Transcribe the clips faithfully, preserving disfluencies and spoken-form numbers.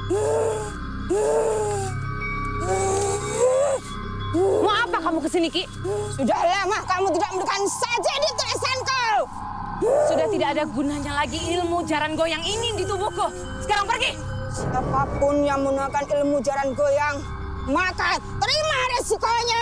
Mau apa kamu kesini, Ki? Sudah lama kamu tidak memberikan saja di tulisanku. Sudah tidak ada gunanya lagi ilmu jaran goyang ini di tubuhku. Sekarang pergi. Siapapun yang menggunakan ilmu jaran goyang, maka terima resikonya.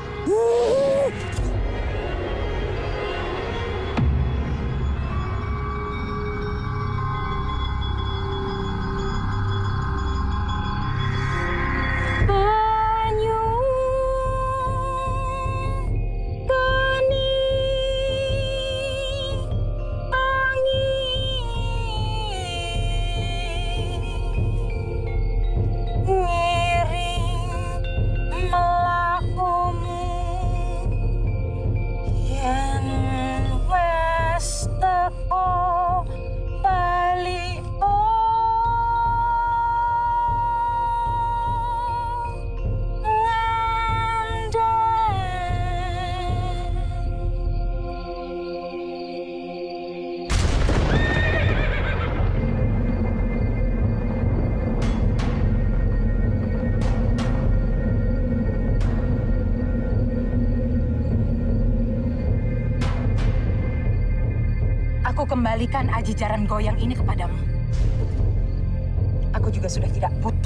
Aku kembalikan aji jaran goyang ini kepadamu. Aku juga sudah tidak butuh.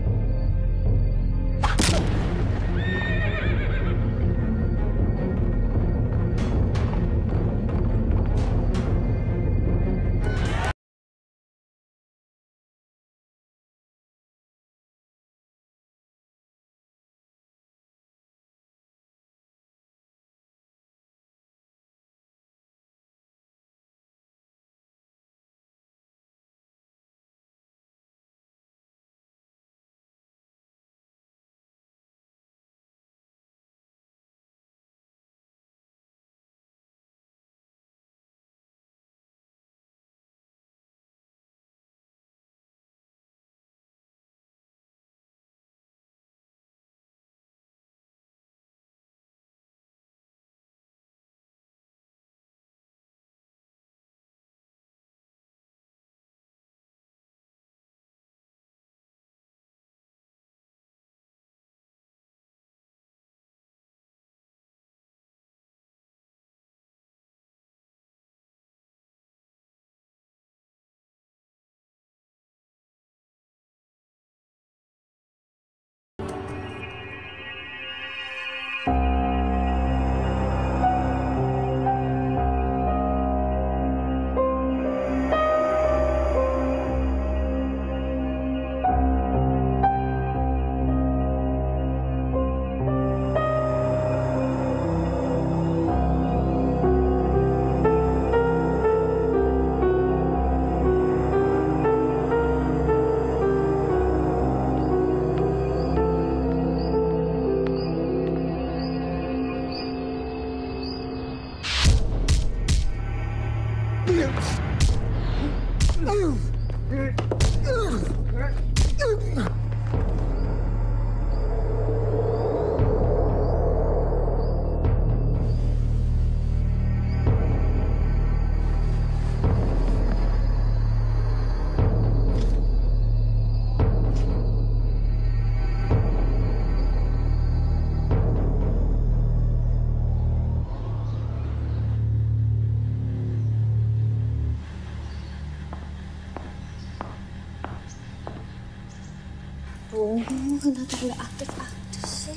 Oh, kenapa nggak aktif-aktif sih?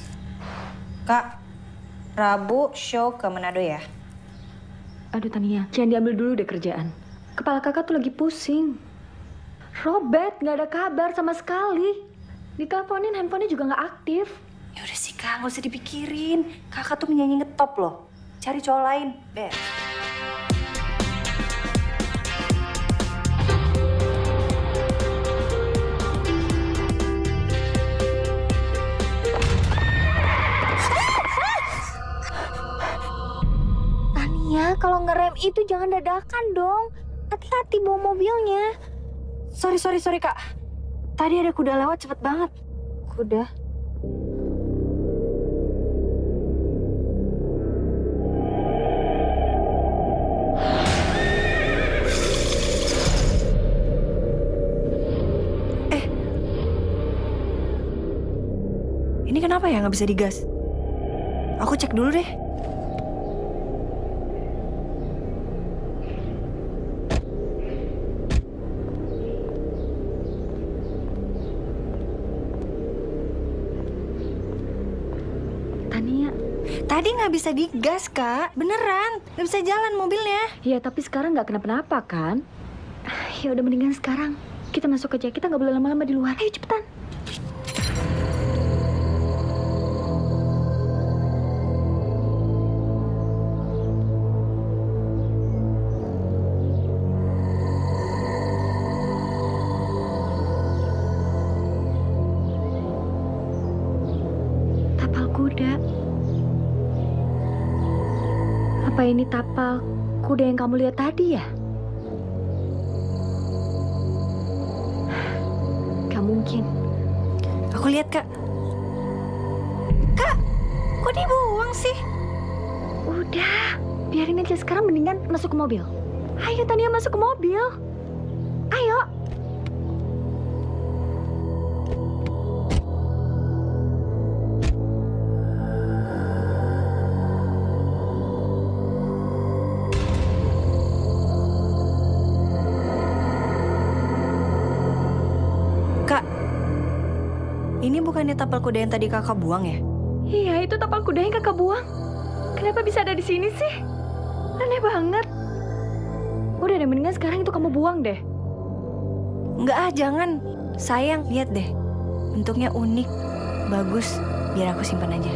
Kak, Rabu show ke Manado ya? Aduh Tania, jangan diambil dulu deh kerjaan. Kepala kakak tuh lagi pusing. Robert nggak ada kabar sama sekali. Diteleponin handphonenya juga nggak aktif. Ya udah sih Kak, nggak usah dipikirin. Kakak tuh menyanyi ngetop loh. Cari cowok lain, Ber. Kalau ngerem itu jangan dadakan dong. Hati-hati bawa mobilnya. Sorry, sorry, sorry Kak. Tadi ada kuda lewat cepet banget. Kuda? Eh, Ini kenapa ya nggak bisa digas? Aku cek dulu deh. Tania. Tadi nggak bisa digas, Kak. Beneran, nggak bisa jalan mobilnya. Ya, tapi sekarang nggak kenapa-napa kan? Ya udah mendingan sekarang kita masuk aja. Kita nggak boleh lama-lama di luar. Ayo cepetan. Tapal kuda. Apa ini tapal kuda yang kamu lihat tadi ya? Gak mungkin. Aku lihat, Kak. Kak, kok dibuang sih? Udah, biarin aja. Sekarang mendingan masuk ke mobil. Ayo Tania, masuk ke mobil. Ayo. Ini bukannya tapal kuda yang tadi kakak buang ya? Iya, itu tapal kuda yang kakak buang. Kenapa bisa ada di sini sih? Aneh banget. Udah deh, mendingan sekarang itu kamu buang deh. Enggak ah, jangan. Sayang, lihat deh. Bentuknya unik, bagus. Biar aku simpan aja.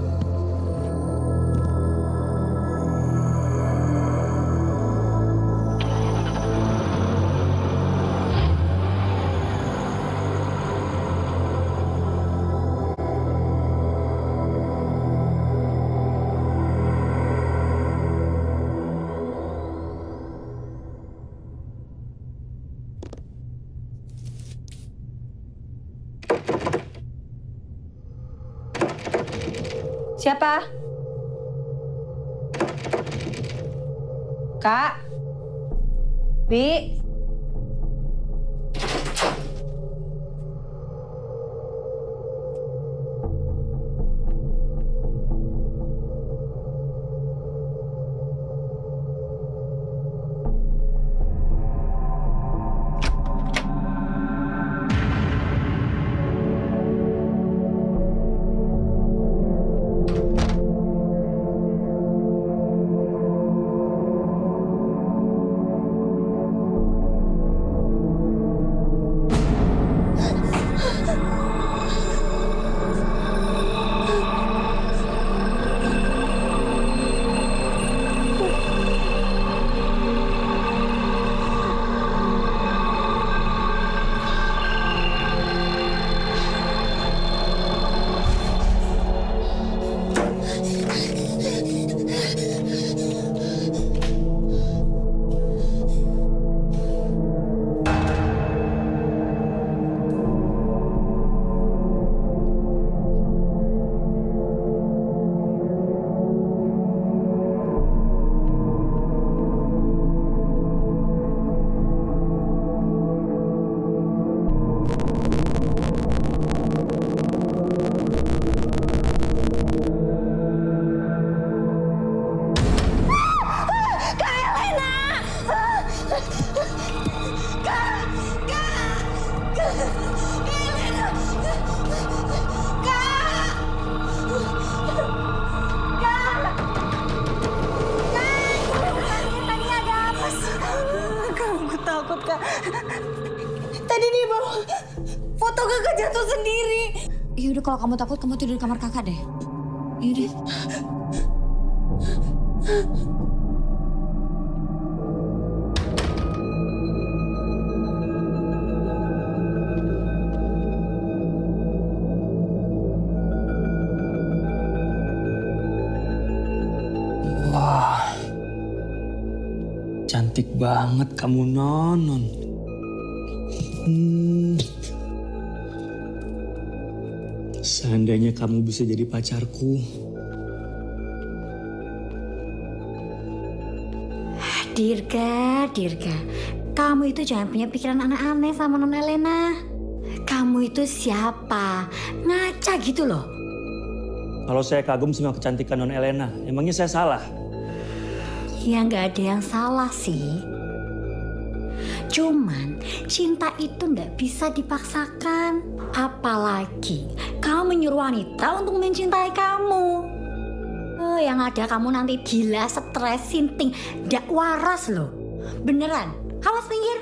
Siapa? Kak? Bi? Takut, Kak. Tadi dia bawa foto kakak jatuh sendiri. Ya udah, kalau kamu takut kamu tidur di kamar kakak deh. Yaudah. Wah, cantik banget kamu, Nonon. Hmm. Seandainya kamu bisa jadi pacarku. Dirga, Dirga, kamu itu jangan punya pikiran aneh-aneh sama Non Elena. Kamu itu siapa? Ngaca gitu loh. kalau saya kagum sama kecantikan Non Elena. Emangnya saya salah? Ya nggak ada yang salah sih. Cuman cinta itu nggak bisa dipaksakan. Apalagi kamu menyuruh wanita untuk mencintai kamu. Oh, yang ada kamu nanti gila, stres, sinting, nggak waras loh. Beneran, awas minggir.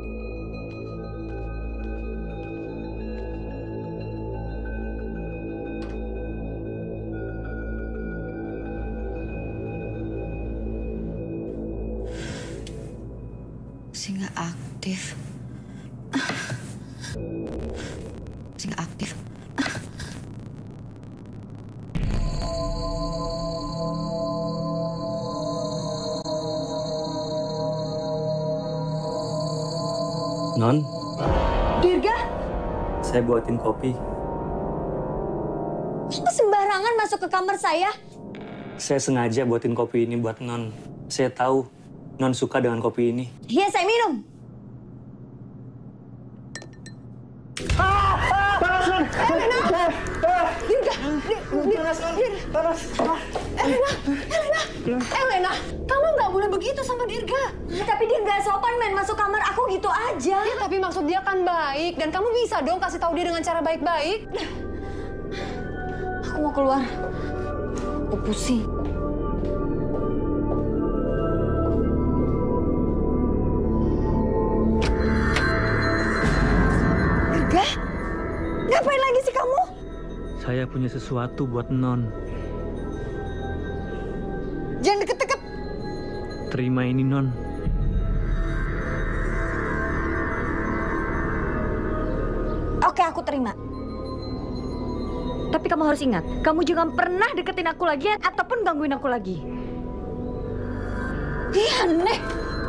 Si nggak aktif. Si nggak aktif. Non, Dirga, saya buatin kopi. Kamu sembarangan masuk ke kamar saya. Saya sengaja buatin kopi ini buat Non. Saya tahu Non suka dengan kopi ini. Iya, saya minum. Elena, kamu nggak boleh begitu sama Dirga. Tapi dia nggak sopan main masuk kamar aku gitu aja. Ya, tapi maksud dia kan baik. Dan kamu bisa dong kasih tahu dia dengan cara baik-baik. Aku mau keluar. Aku pusing. Dirga, ngapain lagi sih kamu? Saya punya sesuatu buat Non. Jangan deket-deket. Terima ini, Non. Oke, aku terima. Tapi kamu harus ingat, kamu jangan pernah deketin aku lagi ataupun gangguin aku lagi. Iya, aneh.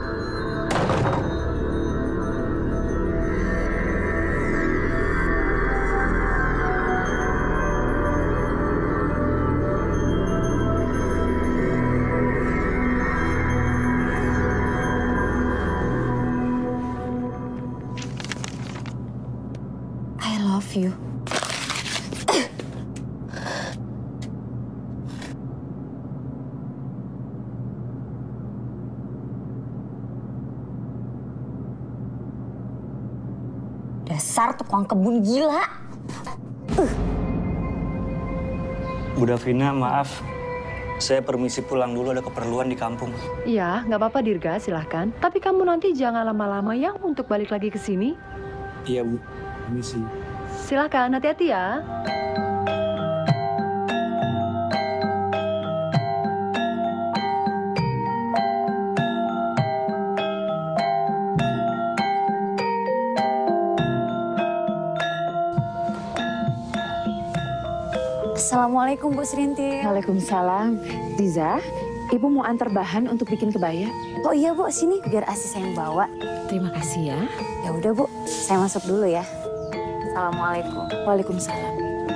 I love you. Dasar tukang kebun gila. Bu Davina, maaf. Saya permisi pulang dulu, ada keperluan di kampung. Iya, nggak apa-apa Dirga, silahkan. Tapi kamu nanti jangan lama-lama ya untuk balik lagi ke sini. Iya, Bu. Permisi. Silahkan, hati-hati ya. Assalamualaikum Bu Serintil. Waalaikumsalam. Diza, Ibu mau antar bahan untuk bikin kebaya? Oh iya Bu, sini biar Asi saya yang bawa. Terima kasih ya. Ya udah Bu, saya masuk dulu ya. Assalamualaikum. Waalaikumsalam.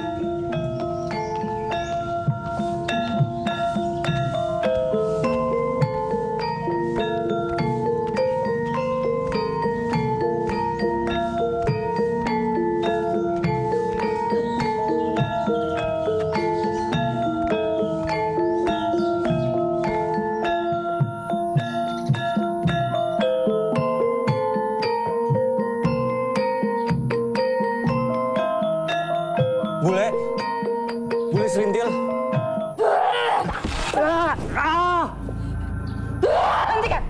Bule, Bule Serintil. Ah, ah. Hentikan!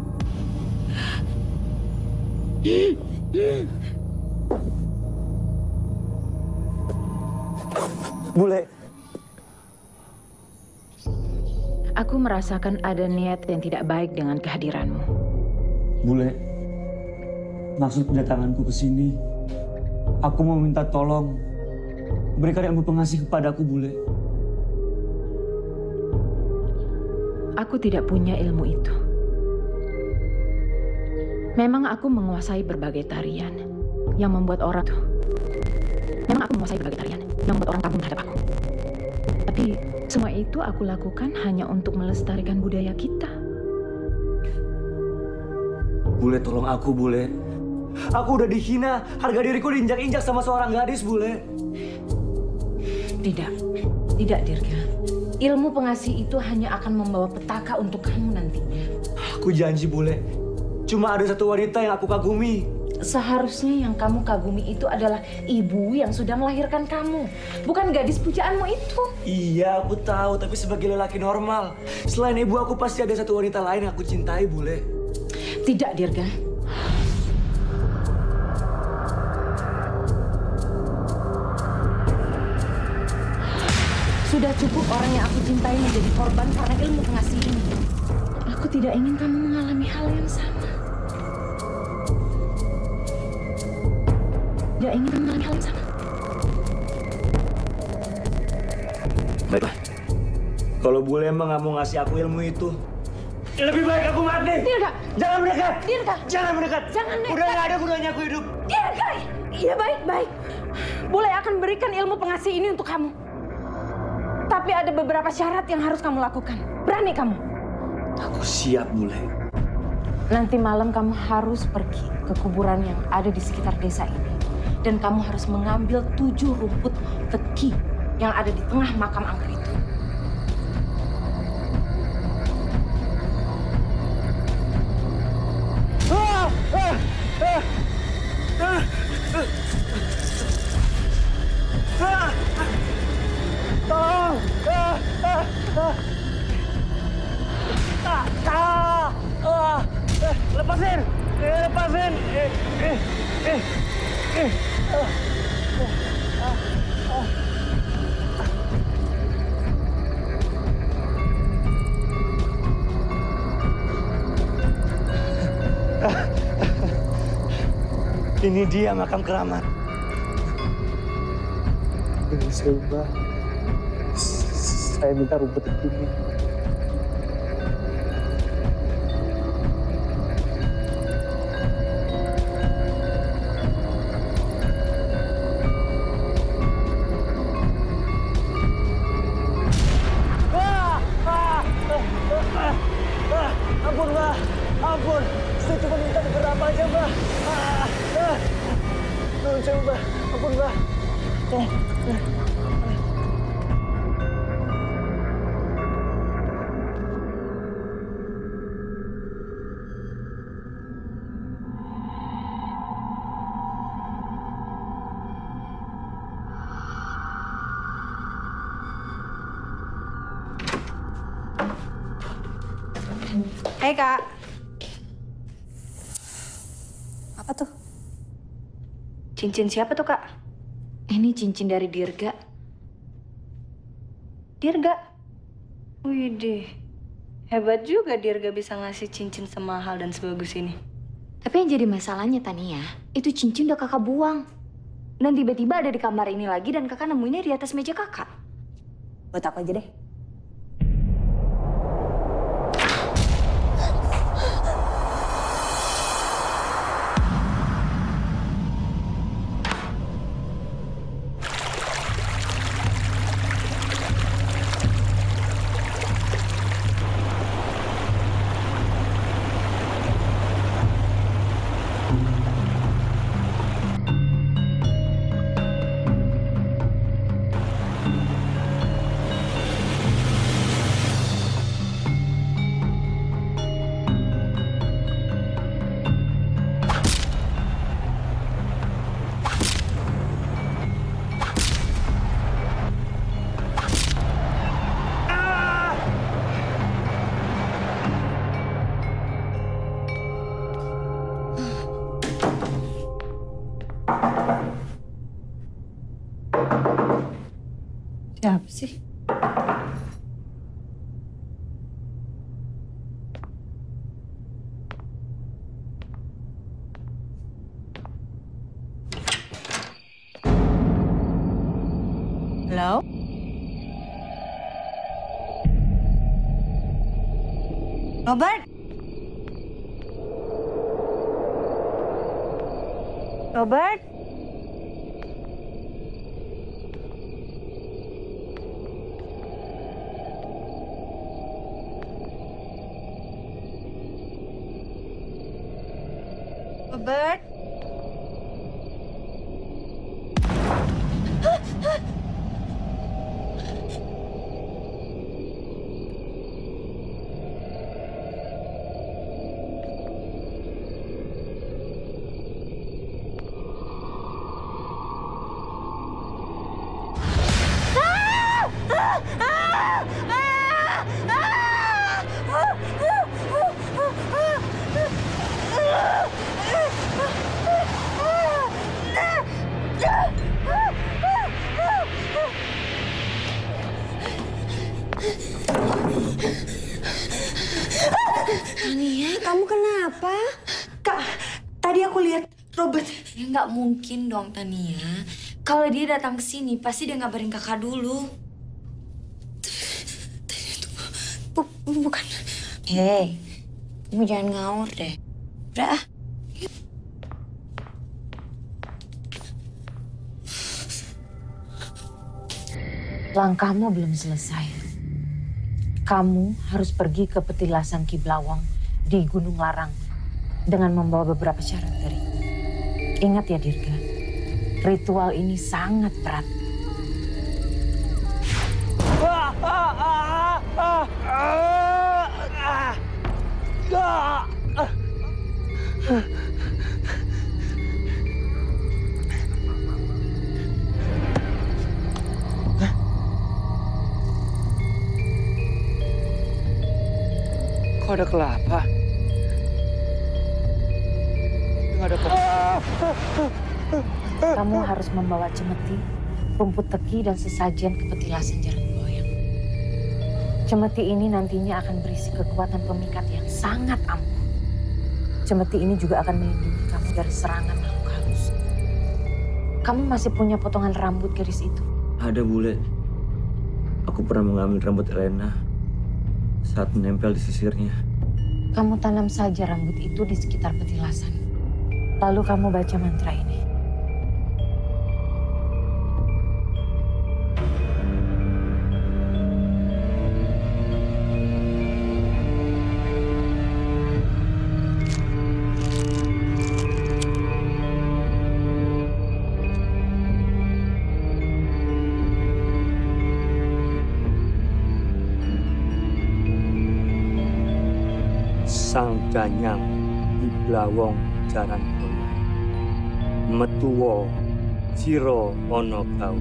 Bule. Aku merasakan ada niat yang tidak baik dengan kehadiranmu. Bule, maksud kedatanganku ke sini, aku mau minta tolong. Berikan ilmu pengasih kepadaku, Bule. Aku tidak punya ilmu itu. Memang aku menguasai berbagai tarian yang membuat orang tuh. Memang aku menguasai berbagai tarian yang membuat orang kagum terhadap aku. Tapi semua itu aku lakukan hanya untuk melestarikan budaya kita. Bule, tolong aku, Bule. Aku udah dihina, harga diriku diinjak-injak sama seorang gadis, Bule. Tidak. Tidak, Dirga. Ilmu pengasih itu hanya akan membawa petaka untuk kamu nantinya. Aku janji, Bule. Cuma ada satu wanita yang aku kagumi. Seharusnya yang kamu kagumi itu adalah ibu yang sudah melahirkan kamu. Bukan gadis pujaanmu itu. Iya, aku tahu. Tapi sebagai lelaki normal, selain ibu aku pasti ada satu wanita lain yang aku cintai, Bule. Tidak, Dirga. Sudah cukup orang yang aku cintai menjadi korban karena ilmu pengasih ini. Aku tidak ingin kamu mengalami hal yang sama. Tidak ingin kamu mengalami hal yang sama. Baiklah. Kalau Bule emang nggak mau ngasih aku ilmu itu, lebih baik aku mati. Dirga! Jangan mendekat! Dirga! Jangan mendekat! Jangan mendekat! Udah nggak ada gunanya aku hidup. Dirga! Iya, baik-baik. Bule akan berikan ilmu pengasih ini untuk kamu. Tapi ada beberapa syarat yang harus kamu lakukan. Berani kamu? Aku siap, Bule. Nanti malam kamu harus pergi ke kuburan yang ada di sekitar desa ini. Dan kamu harus mengambil tujuh rumput teki yang ada di tengah makam angker itu. Ah! Ah! Ah! Ah! Ah! Tolong! Ah! Ah! Ah! Ah! Ah! Ah! Eh, lepasin! Eh, lepasin! Eh, eh, eh, eh. Ah! Ah! Ah! Ini dia makam keramat. Ini saya ubah. Saya minta rumput ini. Ah! Ah! Ah! Ah! Ampun, Mbak. Ampun. Saya cuma minta beberapa aja, Mbak. Ah! Ah! Nuhun sewu, Mbak. Ampun, Mbak. Eh, eh. Hai, Kak. Apa tuh? Cincin siapa tuh, Kak? Ini cincin dari Dirga. Dirga? Widih, hebat juga Dirga bisa ngasih cincin semahal dan sebagus ini. Tapi yang jadi masalahnya, Tania, itu cincin udah kakak buang. Dan tiba-tiba ada di kamar ini lagi dan kakak nemuinnya di atas meja kakak. Buat aku aja deh. Siapa sih? Halo? Robert? Robert? Robert? Robert. Ya nggak mungkin dong Tania. Kalau dia datang ke sini pasti dia ngabarin kakak dulu. Bu, bukan. Hei, kamu jangan ngawur deh. Udah. Langkahmu belum selesai. Kamu harus pergi ke petilasan Ki Blawong di Gunung Larang dengan membawa beberapa syarat dari. Ingat ya Dirga, ritual ini sangat berat. Kok ada kelapa? Nggak ada kelapa. Kamu harus membawa cemeti, rumput teki, dan sesajen ke petilasan Jaran Goyang. Cemeti ini nantinya akan berisi kekuatan pemikat yang sangat ampuh. Cemeti ini juga akan melindungi kamu dari serangan makhluk halus. Kamu masih punya potongan rambut gadis itu? Ada, Bule. Aku pernah mengambil rambut Elena saat menempel di sisirnya. Kamu tanam saja rambut itu di sekitar petilasan. Lalu kamu baca mantra ini. Sang Danyang Ki Blawong Jaran Goyang, metuwo sira ana bau.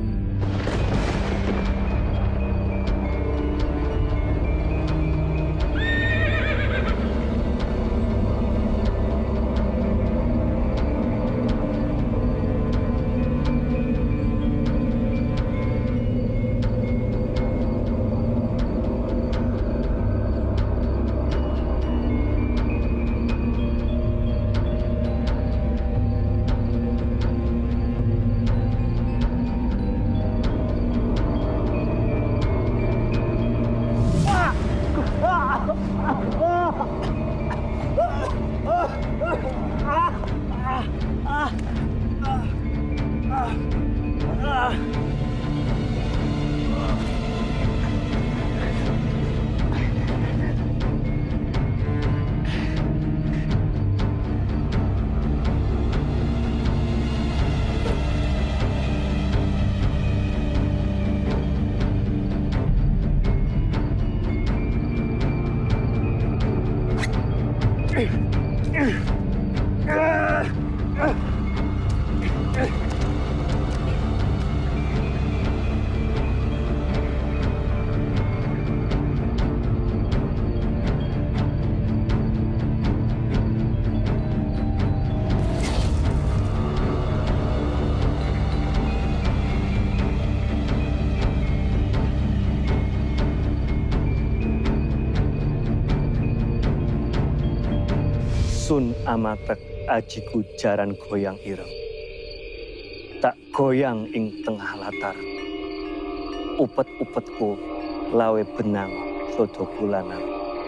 Sun amatek ajiku Jaran Goyang ireng. Tak goyang ing tengah latar. Upet-upetku lawe benang sodo bulanan.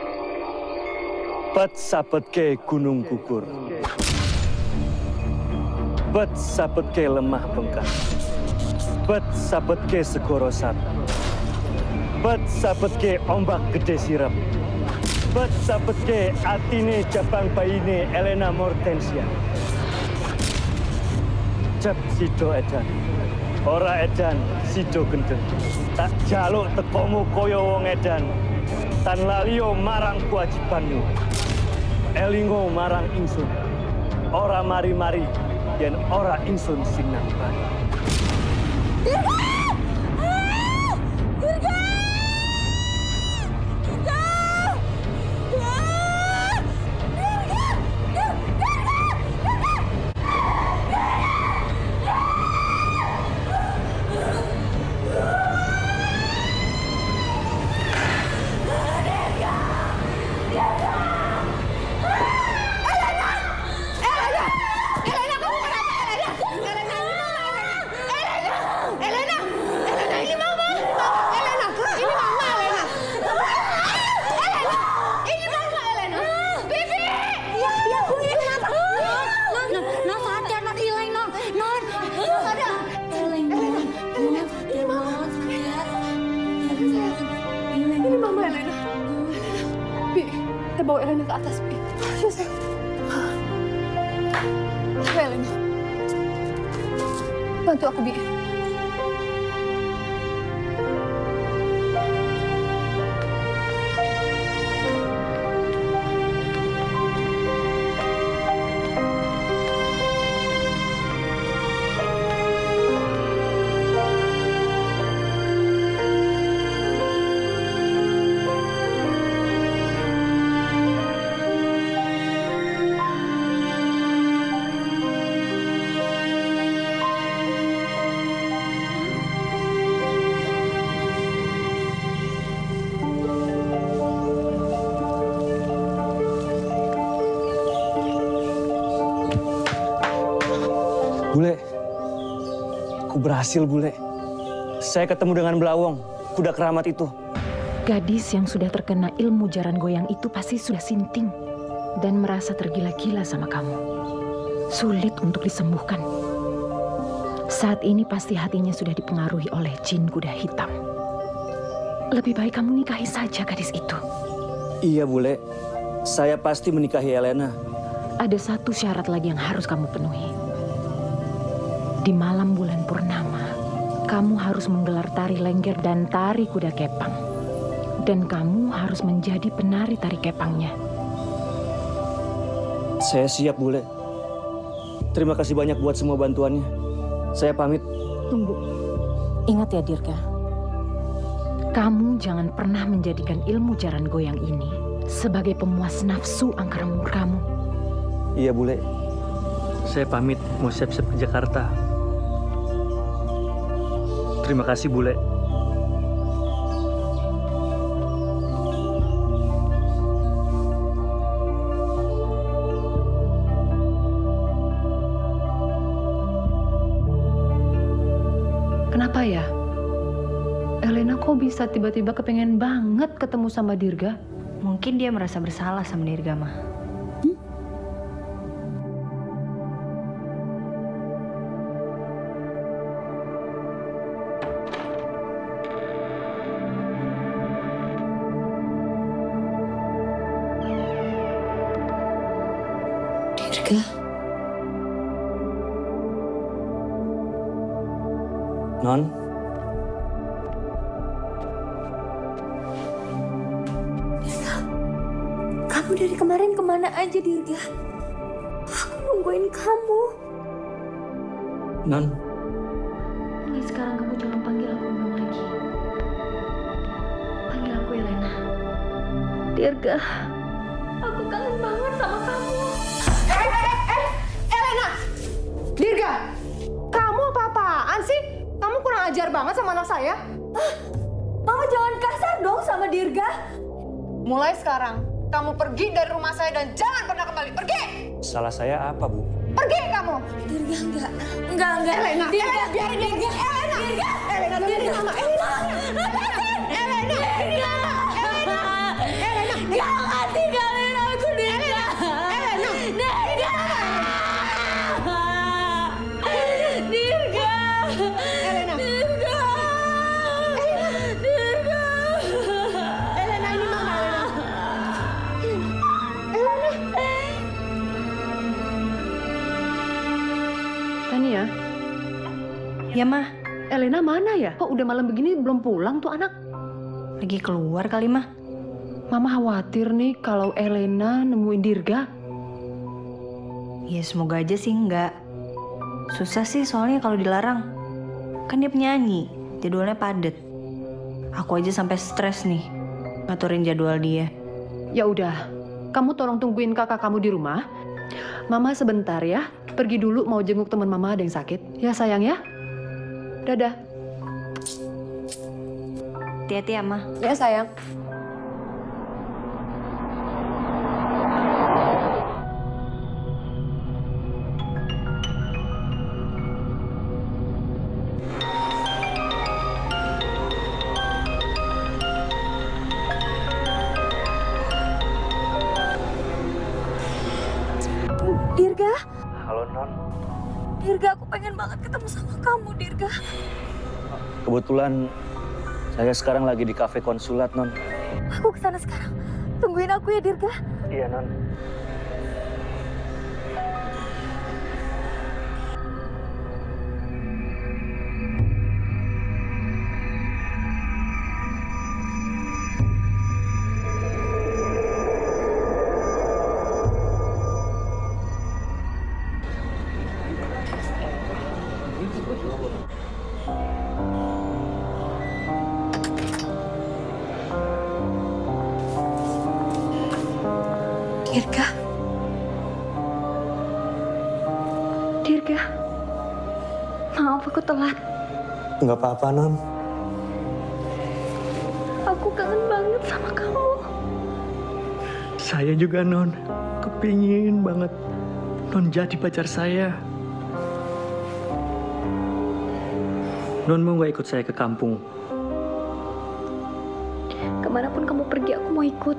Bet sabetke gunung gugur. Bet sabetke lemah bengkak. Bet sabetke segoro sat. Bet sabetke ombak gede sirep. Bet sabetke atine jabang bayine Elena Mortensia. Jab sido edan, ora edan sido gendeng. Tak jaluk tekomu koyo wong edan, tan lalio marang kewajibanmu. Elingo marang ingsun, ora mari-mari yen ora ingsun sing nambani. Elena, kamu bawa Elena ke atas, Bi. Ayo, sayang. Ayo, Elena. Bantu aku, Bi. Bule, aku berhasil, Bule. Saya ketemu dengan Blawong, kuda keramat itu. Gadis yang sudah terkena ilmu jaran goyang itu pasti sudah sinting dan merasa tergila-gila sama kamu. Sulit untuk disembuhkan. Saat ini pasti hatinya sudah dipengaruhi oleh jin kuda hitam. Lebih baik kamu nikahi saja gadis itu. Iya, Bule. Saya pasti menikahi Elena. Ada satu syarat lagi yang harus kamu penuhi. Di malam bulan purnama, kamu harus menggelar tari lengger dan tari kuda kepang. Dan kamu harus menjadi penari tari kepangnya. Saya siap, Bule. Terima kasih banyak buat semua bantuannya. Saya pamit. Tunggu. Ingat ya, Dirga. Kamu jangan pernah menjadikan ilmu jaran goyang ini sebagai pemuas nafsu angkara murka kamu. Iya, Bule. Saya pamit mau siap-siap ke Jakarta. Terima kasih, Bule. Kenapa ya? Elena kok bisa tiba-tiba kepengen banget ketemu sama Dirga? Mungkin dia merasa bersalah sama Dirga, Ma. Hmm? Dirga. Non? Dirga, kamu dari kemarin kemana aja, Dirga? Aku nungguin kamu. Non? Mulai sekarang kamu jangan panggil aku Non lagi. Panggil aku Elena. Dirga, aku kangen banget sama kamu. Eh, eh, eh, Elena! Dirga! Kamu apa-apaan sih? Kamu kurang ajar banget sama anak saya. Ah, Mama jangan kasar dong sama Dirga. Mulai sekarang, kamu pergi dari rumah saya dan jangan pernah kembali. Pergi! Salah saya apa, Bu? Pergi kamu! Dirga enggak. Enggak, enggak. Elena, Dirga, Elena, biarin dia. Dirga. Elena! Dirga. Elena, dengerin Mama. Elena! Elena! Dirga. Elena! Jangan tinggalin aku, Dirga. Elena! Dirga. Dirga. Elena! Dirga. Dirga. Elena, ini Mama, Elena. Tania, Ya, Ma. Elena mana ya? Kok udah malam begini belum pulang tuh anak? Lagi keluar kali, Ma. Mama khawatir nih kalau Elena nemuin Dirga. Ya, semoga aja sih enggak. Susah sih soalnya kalau dilarang. Kan dia penyanyi, jadwalnya padet. Aku aja sampai stres nih ngaturin jadwal dia. Ya udah, kamu tolong tungguin kakak kamu di rumah. Mama sebentar ya, pergi dulu mau jenguk teman mama ada yang sakit. Ya sayang ya. Dadah. Hati-hati ya, Ma. Ya sayang. Dirga. Halo, Non. Dirga, aku pengen banget ketemu sama kamu, Dirga. Kebetulan saya sekarang lagi di kafe konsulat, Non. Aku kesana sekarang. Tungguin aku ya, Dirga. Iya, Non. Dirga. Dirga. Maaf aku telat. Nggak apa-apa, Non. Aku kangen banget sama kamu. Saya juga, Non. Kepingin banget Non jadi pacar saya. Non mau nggak ikut saya ke kampung? Kemanapun kamu pergi, aku mau ikut.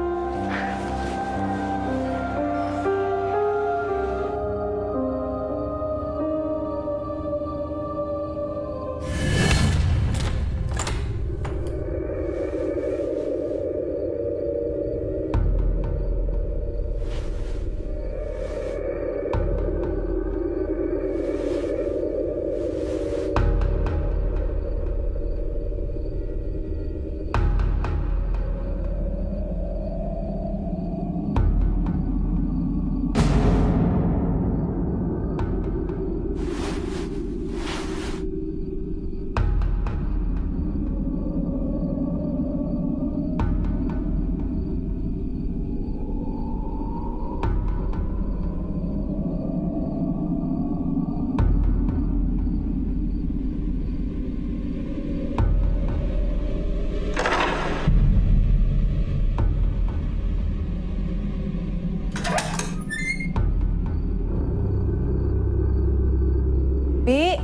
Bi.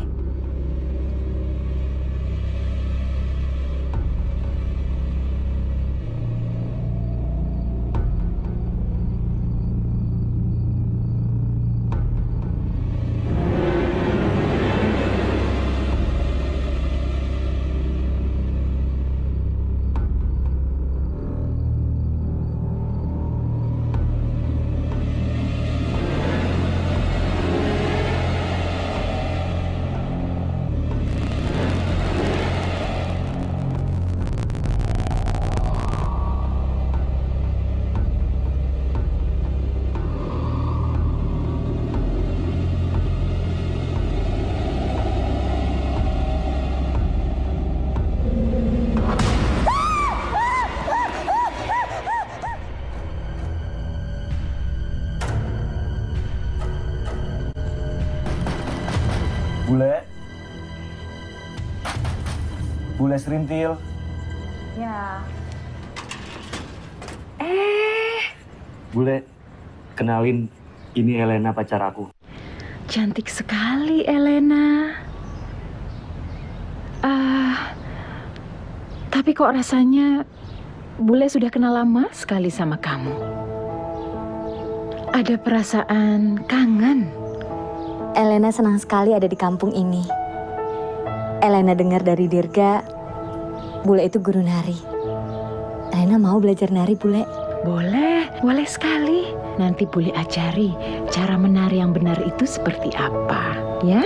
Bule. Bule Serintil. Ya. Eh, Bule, kenalin, ini Elena pacar aku. Cantik sekali, Elena. Ah, tapi kok rasanya Bule sudah kenal lama sekali sama kamu. Ada perasaan kangen. Elena senang sekali ada di kampung ini. Elena dengar dari Dirga, Bule itu guru nari. Elena mau belajar nari, Bule. Boleh, boleh sekali. Nanti Bule ajari cara menari yang benar itu seperti apa, ya?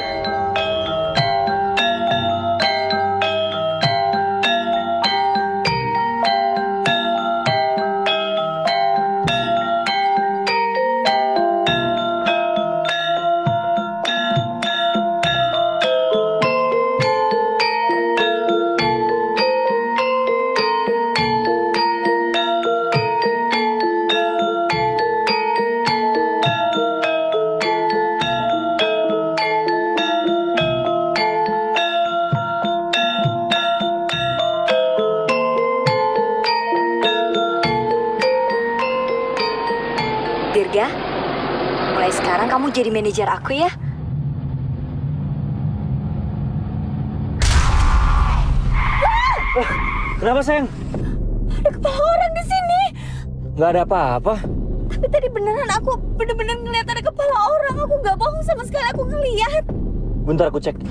Dirga, mulai sekarang kamu jadi manajer aku ya. Kenapa, sayang? Ada kepala orang di sini. Nggak ada apa-apa. Tapi tadi beneran aku bener-bener ngeliat ada kepala orang. Aku nggak bohong sama sekali, aku ngeliat. Bentar aku cek.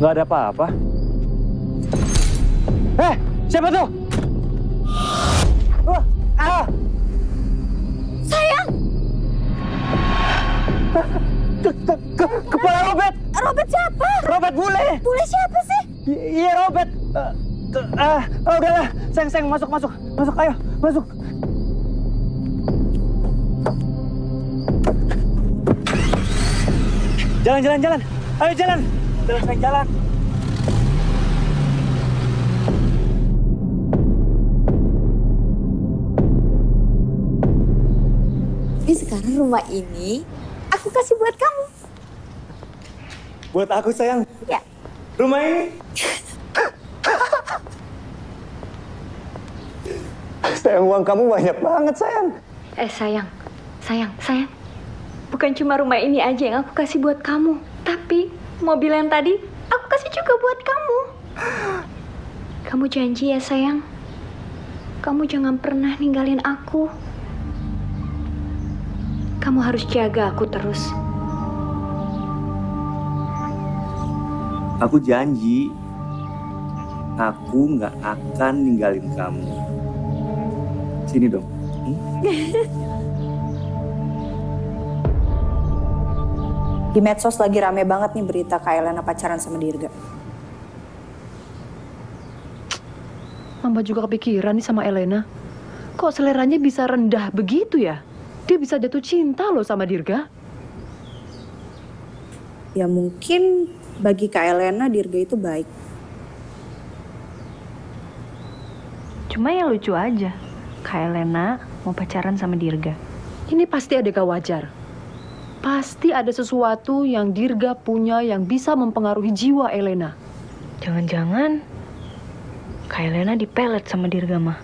Nggak ada apa-apa. Eh, siapa tuh? Wah, ah. Sayang! Ke, ke, ke, kepala Robert. Robert siapa? Robert bule. Bule siapa sih? I- iya Robert. Uh, ke, ah, oh, udahlah. Sayang, sayang, masuk, masuk, masuk. Ayo, masuk. Jalan, jalan, jalan. Ayo jalan. Jalan, sayang, jalan. Jadi sekarang rumah ini aku kasih buat kamu. Buat aku sayang. Ya. Rumah ini. Sayang, uang kamu banyak banget sayang. Eh sayang, sayang, sayang. Bukan cuma rumah ini aja yang aku kasih buat kamu. Tapi mobil yang tadi aku kasih juga buat kamu. Kamu janji ya sayang? Kamu jangan pernah ninggalin aku. Kamu harus jaga aku terus. Aku janji, aku nggak akan ninggalin kamu. Sini dong. Hmm? Di medsos lagi rame banget nih berita Kak Elena pacaran sama Dirga. Mama juga kepikiran nih sama Elena. Kok seleranya bisa rendah begitu ya? Dia bisa jatuh cinta loh sama Dirga. Ya mungkin bagi Kak Elena Dirga itu baik. Cuma yang lucu aja, Kak Elena mau pacaran sama Dirga. Ini pasti ada gak wajar. Pasti ada sesuatu yang Dirga punya yang bisa mempengaruhi jiwa Elena. Jangan-jangan Kak Elena dipelet sama Dirga mah.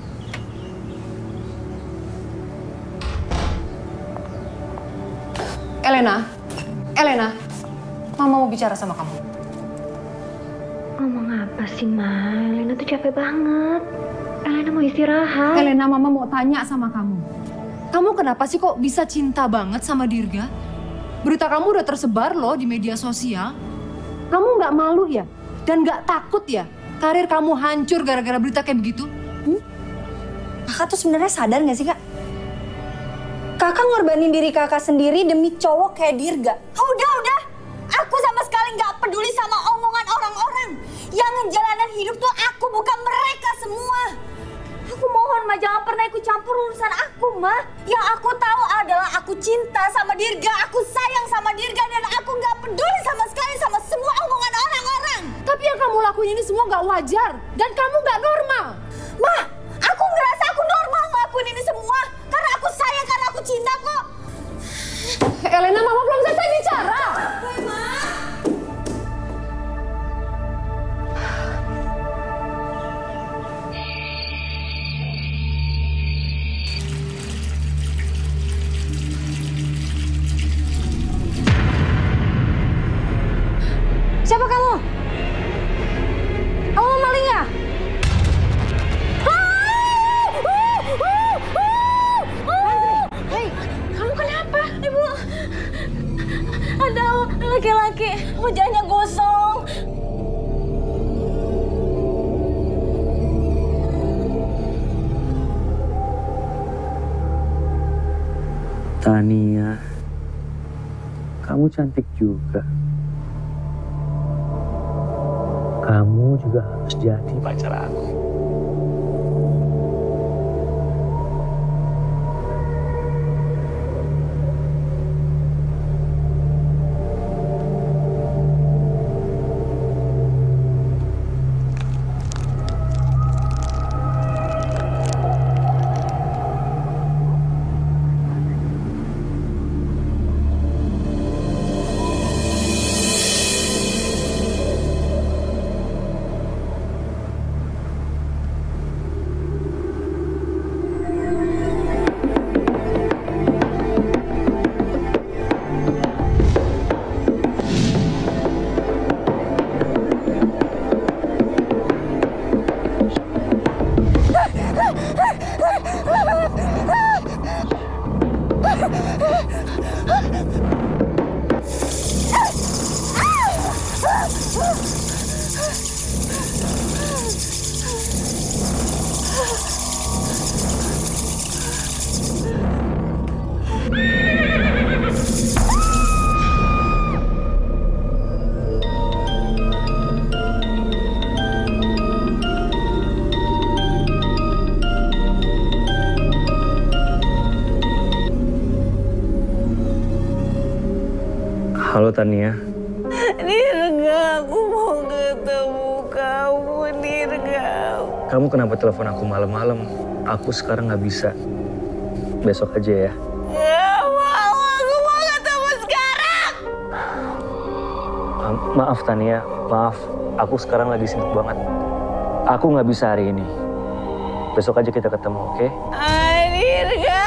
Elena, Elena, Mama mau bicara sama kamu. Ngomong apa sih, Ma? Elena tuh capek banget. Elena mau istirahat. Elena, Mama mau tanya sama kamu. Kamu kenapa sih kok bisa cinta banget sama Dirga? Berita kamu udah tersebar loh di media sosial. Kamu nggak malu ya? Dan nggak takut ya? Karir kamu hancur gara-gara berita kayak begitu? Hmm? Kakak tuh sebenarnya sadar nggak sih, Kak? Kakak ngorbanin diri kakak sendiri demi cowok kayak Dirga. Udah, udah. Aku sama sekali nggak peduli sama omongan orang-orang. Yang ngejalanin hidup tuh aku, bukan mereka semua. Aku mohon, Ma, jangan pernah ikut campur urusan aku, Ma. Yang aku tahu adalah aku cinta sama Dirga, aku sayang sama Dirga, dan aku nggak peduli sama sekali sama semua omongan orang-orang. Tapi yang kamu lakuin ini semua nggak wajar. Dan kamu nggak normal. Ma, aku ngerasa aku normal ngelakuin ini semua. Karena aku sayang, karena aku cinta kok. Elena, Mama belum selesai bicara. Siapa kamu? Kamu maling ya? Hei, kamu kenapa? Ibu, ada laki-laki wajahnya gosong. Tania, kamu cantik juga. Kamu juga harus jadi pacar aku. Halo Tania. Dirga, aku mau ketemu kamu, Dirga. Kamu kenapa telepon aku malam-malam? Aku sekarang nggak bisa. Besok aja ya. Gak mau, aku mau ketemu sekarang. Ma- maaf Tania, maaf. Aku sekarang lagi sibuk banget. Aku nggak bisa hari ini. Besok aja kita ketemu, oke? Okay? Dirga.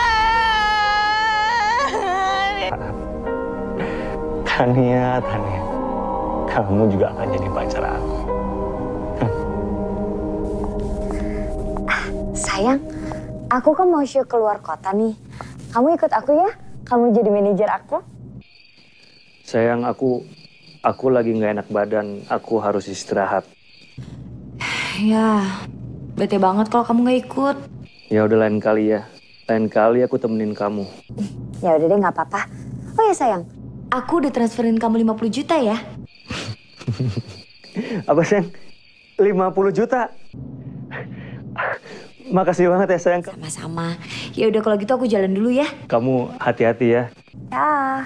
Tania, Tania. Kamu juga akan jadi pacar aku. Sayang, aku kan mau show keluar kota nih. Kamu ikut aku ya? Kamu jadi manajer aku? Sayang, aku aku lagi nggak enak badan. Aku harus istirahat. Ya, bete banget kalau kamu nggak ikut. Ya udah lain kali ya. Lain kali aku temenin kamu. Ya udah deh, nggak apa-apa. Oh ya sayang, aku udah transferin kamu lima puluh juta ya. Apa sayang? lima puluh juta? Makasih banget ya sayang. Sama-sama. Ya udah kalau gitu aku jalan dulu ya. Kamu hati-hati ya. Ya.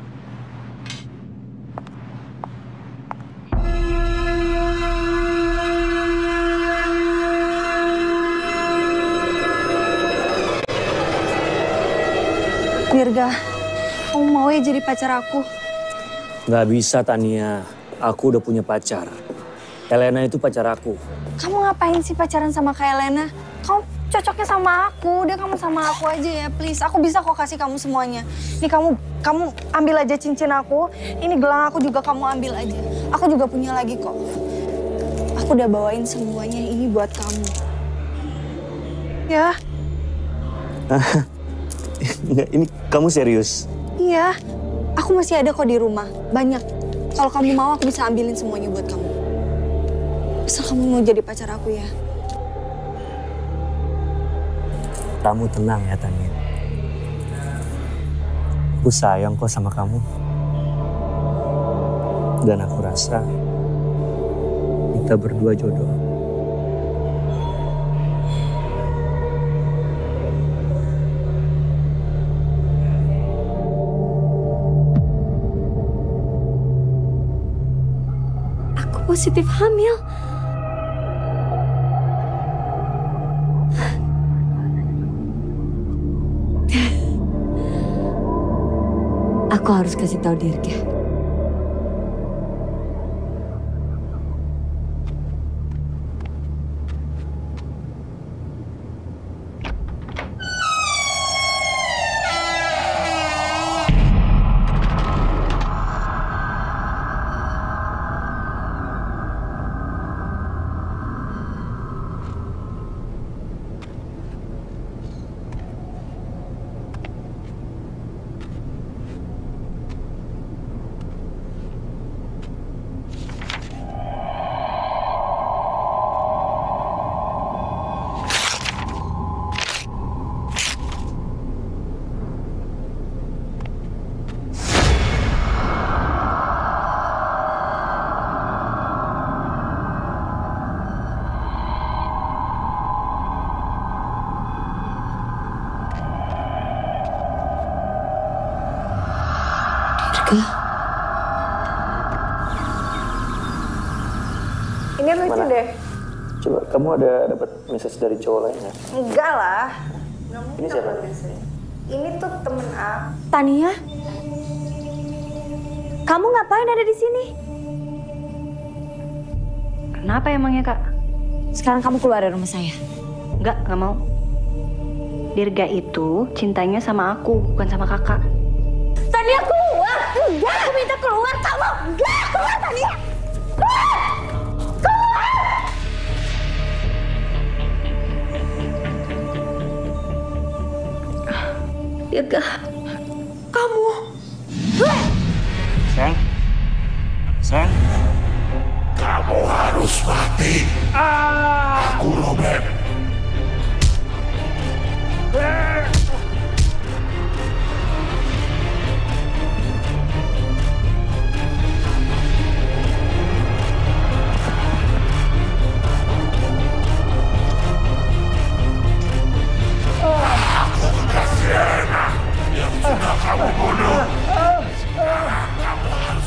Dirga, kamu mau ya jadi pacar aku? Nggak bisa Tania. Aku udah punya pacar. Elena itu pacar aku. Kamu ngapain sih pacaran sama Kak Elena? Kamu cocoknya sama aku, udah kamu sama aku aja ya, please. Aku bisa kok kasih kamu semuanya. Nih kamu, kamu ambil aja cincin aku. Ini gelang aku juga kamu ambil aja. Aku juga punya lagi kok. Aku udah bawain semuanya ini buat kamu. Ya? Nggak, ini kamu serius? Iya. Aku masih ada kok di rumah, banyak. Kalau kamu mau aku bisa ambilin semuanya buat kamu. Asal kamu mau jadi pacar aku ya. Kamu tenang ya Tania. Aku sayang kok sama kamu. Dan aku rasa kita berdua jodoh. Aku positif hamil. Aku harus kasih tahu Dirga. Ini lucu deh. Coba kamu ada dapat message dari cowok lain nggak? Enggak lah. Ini siapa? Ini tuh temen A. Tania, kamu ngapain ada di sini? Kenapa emangnya kak? Sekarang kamu keluar dari rumah saya. Enggak, nggak mau. Dirga itu cintanya sama aku, bukan sama kakak. Tania keluar! Enggak, aku minta keluar kamu! Enggak, keluar Tania! Keluar! Keluar! Dirga, kamu. Sayang? Sayang? Kamu harus mati. Aku Robert. Aku Kasena yang sudah kamu bunuh. Sekarang kamu harus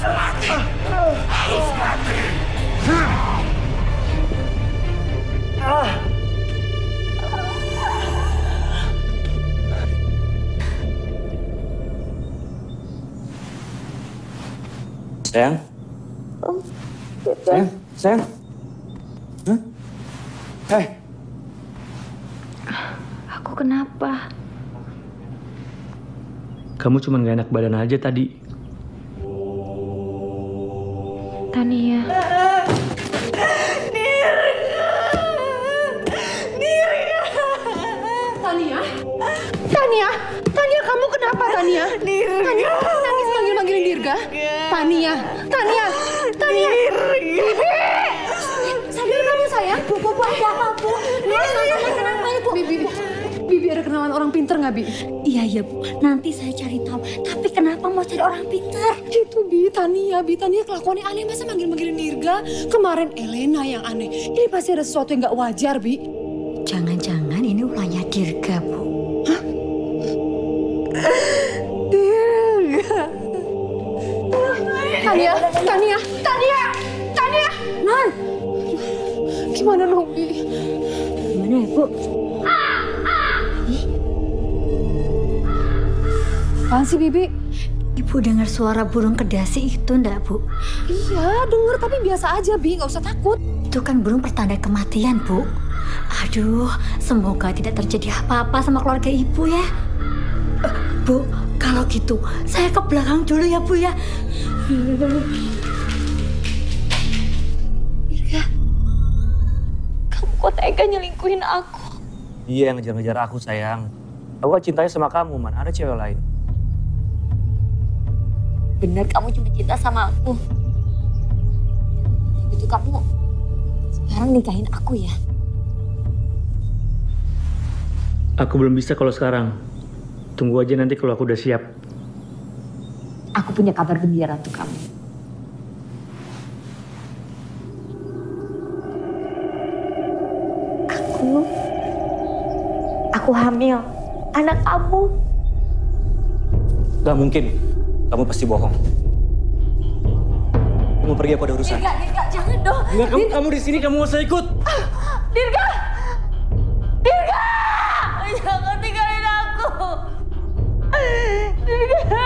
Sayang? Sayang? Sayang? Hah? Hei! Aku kenapa? Kamu cuma gak enak badan aja tadi. Tania. Tania? Tania? Tania, kamu kenapa, Tania? Tania, nangis manggil-manggilin Dirga? Tania, Tania, Tania. Bibi! Sadar kamu, sayang. Bu, bu, bu, ada apa, Bu? Nangis, kenapa ya, Bu? Bibi, Bibi ada kenalan orang pinter nggak, Bi? Iya, iya, Bu. Nanti saya cari tahu. Tapi kenapa mau cari orang pintar? Itu, Bi, Tania, Bi. Tania kelakuannya aneh. Masa manggil-manggilin Dirga? Kemarin Elena yang aneh. Ini pasti ada sesuatu yang nggak wajar, Bi. Jangan-jangan ini ulahnya Dirga, Bu. Hah? Dirga. Tania, Tania, Tania, Tania. Non. Gimana dong, Bi? Gimana ya, Bu? Apaan sih, Bibi? Ibu dengar suara burung kedasi itu enggak, Bu? Iya, denger tapi biasa aja, Bi. Nggak usah takut. Itu kan burung pertanda kematian, Bu. Aduh, semoga tidak terjadi apa-apa sama keluarga Ibu ya. Uh, Bu, kalau gitu saya ke belakang dulu ya, Bu ya. Dirga, kamu kok tega nyelingkuhin aku? Iya, yang ngejar-ngejar aku, sayang. Aku kan cintanya sama kamu, man. Ada cewek lain. Bener kamu cuma cinta sama aku. Itu kamu sekarang nikahin aku ya? Aku belum bisa kalau sekarang. Tunggu aja nanti kalau aku udah siap. Aku punya kabar gembira untuk kamu. Aku, aku hamil. Anak kamu. Gak mungkin. Kamu pasti bohong. Kamu pergi apa ada urusan? Dirga, Dirga, jangan dong. Enggak, kamu, kamu di sini, kamu gak usah ikut. Dirga! Dirga! Jangan tinggalin aku. Dirga!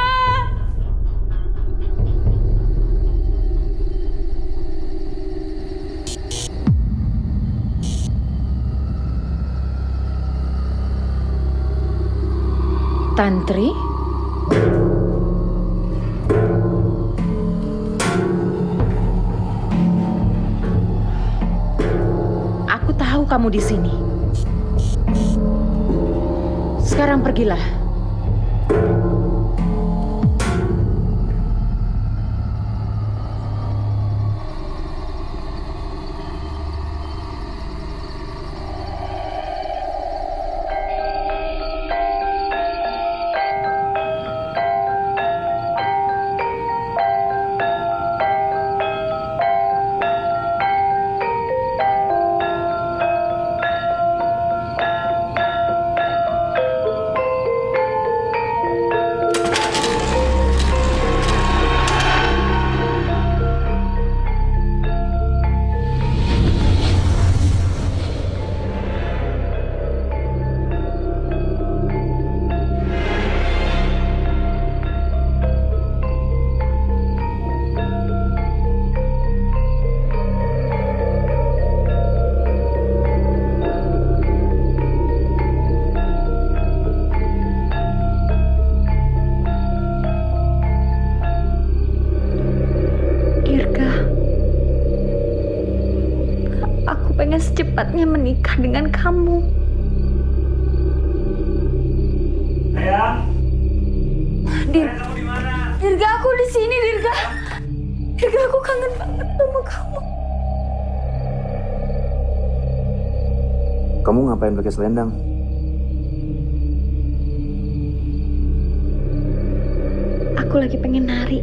Tantri? Aku tahu kamu di sini. Sekarang pergilah. pengen secepatnya menikah dengan kamu. Sayang. Dir Sayang, kamu di mana? Dirga, aku di sini, Dirga. Dirga, aku kangen banget sama kamu. Kamu ngapain pakai selendang? Aku lagi pengen nari.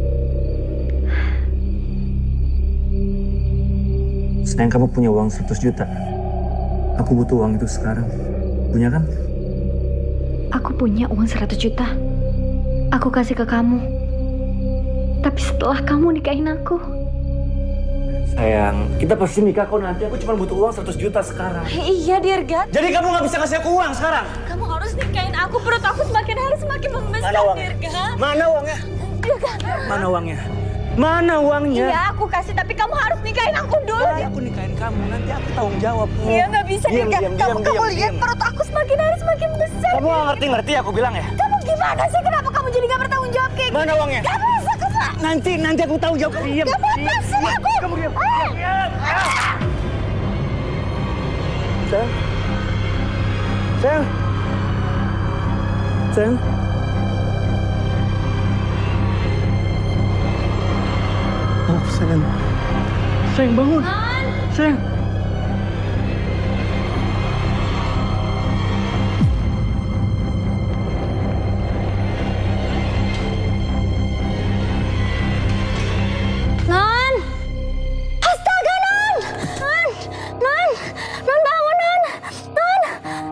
Sayang, kamu punya uang seratus juta. Aku butuh uang itu sekarang. Punya kan? Aku punya uang seratus juta. Aku kasih ke kamu. Tapi setelah kamu nikahin aku. Sayang, kita pasti nikah kok nanti. Aku cuma butuh uang seratus juta sekarang. Iya, Dirga. Jadi kamu nggak bisa kasih aku uang sekarang? Kamu harus nikahin aku. Perut aku semakin hari semakin membesar, Mana uangnya? Dirga. Mana uangnya? Dirga. Mana uangnya? Mana uangnya? Iya, aku kasih, tapi kamu harus nikahin aku dulu. Nah, aku nikahin kamu, nanti aku tanggung jawab. Iya, nggak bisa diam, nikah. diam, Kamu, diam, kamu diam, lihat diam. perut aku semakin hari semakin besar. Kamu nggak ngerti-ngerti aku bilang ya? Kamu gimana sih? Kenapa kamu jadi nggak bertanggung jawab kayak Mana gini? uangnya? Gak bisa, kena. Nanti, nanti aku tanggung jawab. Diam, Kamu lepasin aku. Kamu diam. Ah. Diam. Sayang. Sayang. Sayang. Oh, sayang. Sayang, bangun. Sayang. Non! Astaga, Non! Non! Non! Non, bangun, Non! Non!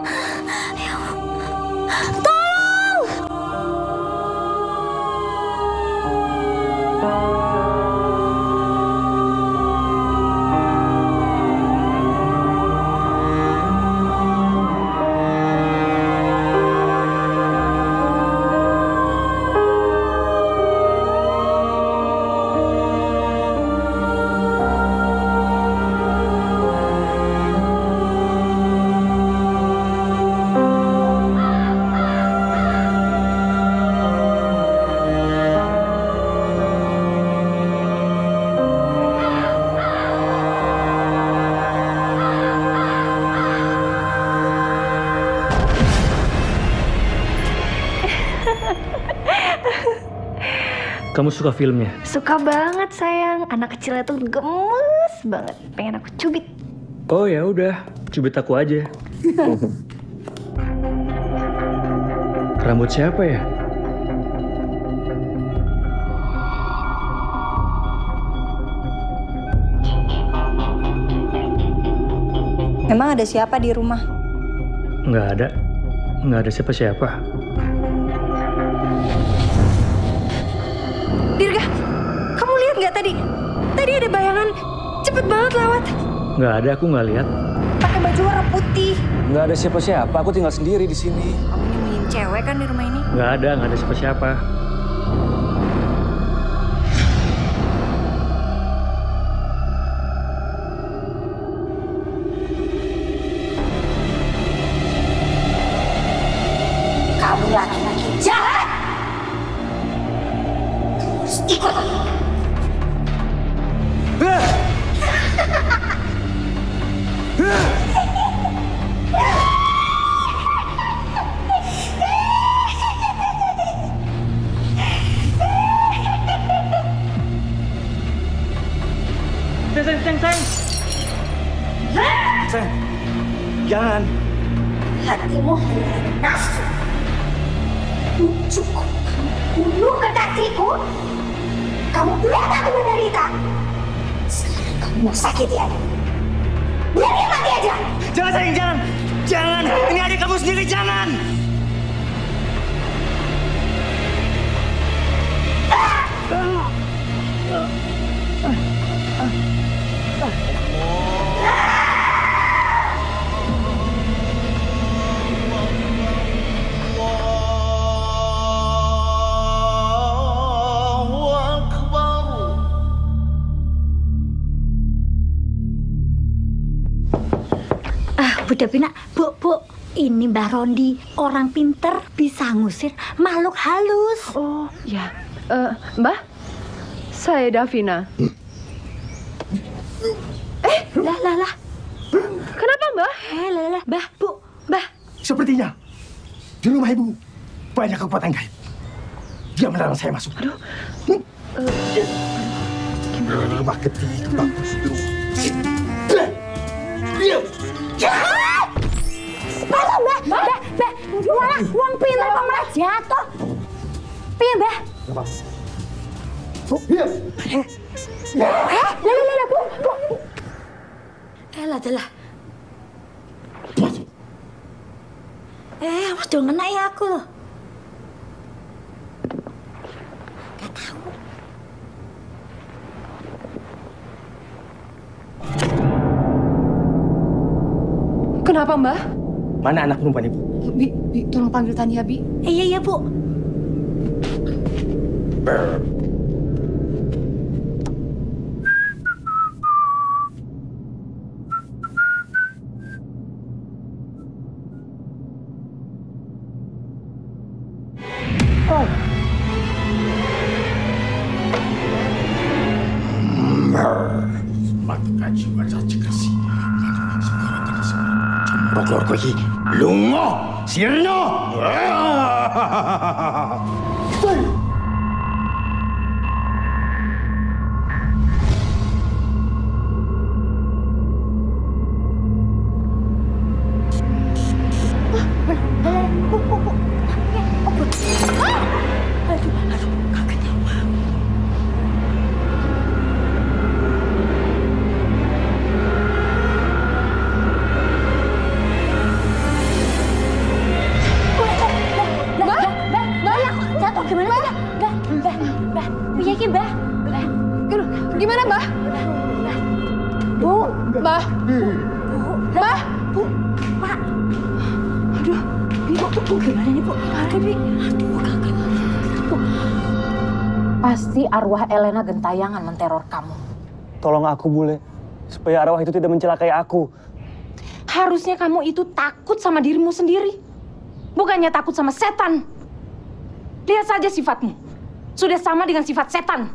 Tolong! Kamu suka filmnya? Suka banget, sayang. Anak kecilnya tuh gemes banget. Pengen aku cubit. Oh ya udah, cubit aku aja. Rambut siapa ya? Emang ada siapa di rumah? Nggak ada. Nggak ada siapa-siapa. Dirga, kamu lihat nggak tadi? Tadi ada bayangan cepet banget lewat. Nggak ada, aku nggak lihat. Pakai baju warna putih. Nggak ada siapa-siapa, aku tinggal sendiri di sini. Kamu nyembunyiin cewek kan di rumah ini? Nggak ada, nggak ada siapa-siapa. Kamu laki-laki jahat. Ikut. Sayang, sayang, sayang. Sayang, jangan. Hatimu nafsu. Cukup. Bunuh kekasihku. Kamu lihat aku menderita. Sekarang kamu mau sakiti adik. Biar dia mati aja. Jangan, sayang, jangan. Jangan. Ini adik kamu sendiri, jangan. Budak Pina, Bu, Bu, ini Mbah Rondi, orang pinter bisa ngusir makhluk halus. Oh, ya. Eh, Mbah, saya Davina. Eh, lah, lah, lah. Kenapa, Mbah? Eh, lah, lah, Mbah, Bu, Mbah. Sepertinya di rumah ibu banyak kekuatan gaib. Dia melarang saya masuk. Aduh. Gimana? Rumah ketiga bagus dulu. Diam. Jahat! Mbah, Mbah, Mbah, Mbah, uang, uang pinter kok malah jatuh. Piye, Mbah? Apa? Bu, diam. Eh, lah, lah, lah, Bu, Bu. Eh, lah, lah. Eh, awas dong kena ya aku loh. Gak tahu. Kenapa, Mbah? Mana anak perempuan ibu? Bi, Bi, tolong panggil Tania, Bi. Eh, iya, iya, Bu. Mata jiwa saja kasih. Pokok lagi lungo, sirno. Gimana, Mbah? Bu, Mbah. Mbah. Bu, Pak. Aduh, Ibu tuh gimana nih, Bu? Gimana, Bi? Aduh, kakak. Pasti arwah Elena gentayangan menteror kamu. Tolong aku, Bule. Supaya arwah itu tidak mencelakai aku. Harusnya kamu itu takut sama dirimu sendiri. Bukannya takut sama setan. Lihat saja sifatmu. Sudah sama dengan sifat setan.